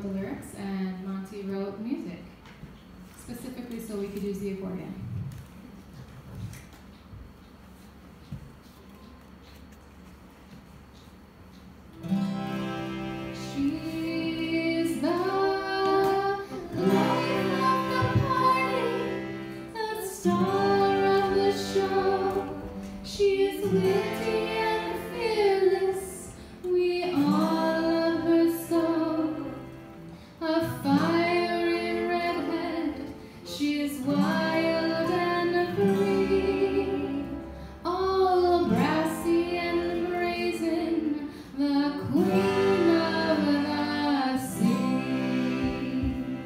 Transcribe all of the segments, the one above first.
wrote the lyrics and Monty wrote music, specifically so we could use the accordion. She's the life of the party, the star of the show. She is witty and fearless, we all love her so. A fiery redhead, she is wild and free, all brassy and brazen, the queen of the sea.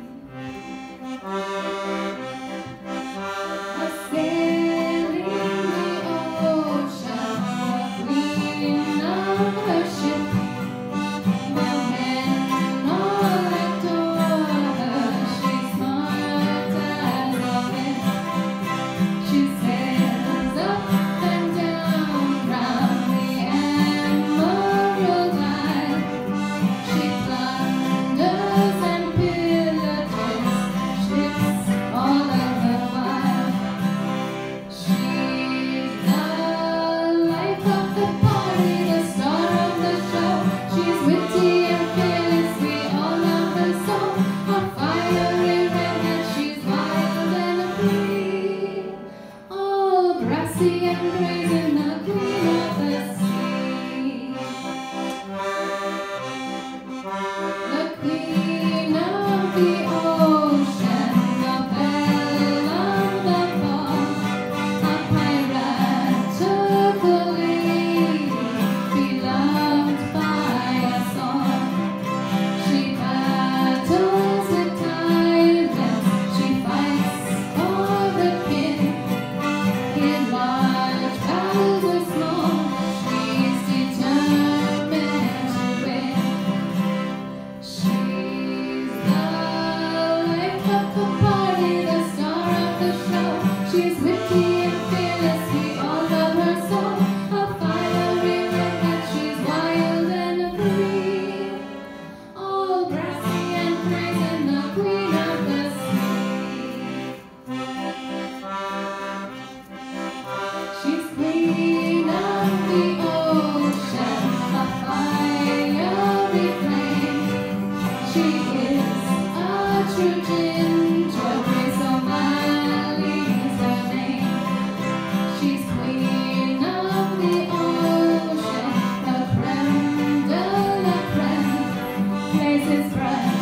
A sailing the ocean, the queen of her ship. The men all adore her, she's smart as a whip. She sails up and down round the Emerald Isle. She plunders and pillages ships all of the while. She's the life of the party, the star of the show. She's witty and fearless, we all love her so. A fiery redhead, she's wild and free, all brassy and brazen, the queen of the sea. The queen of the ocean, the belle of the ball, a piratical lady, beloved by us all. She battles with tyrants, she fights for the king. In large battles or small, she's determined to win. She's the life of the party, the star of the show. She's witty and fearless, we all love her so. A fiery redhead, she's wild and free, all brassy and brazen, the queen of the sea. She's queen of the ocean, a fiery flame. She is a true ginger, Grace O'Malley's her name. She's queen of the ocean, the creme de la creme, places bright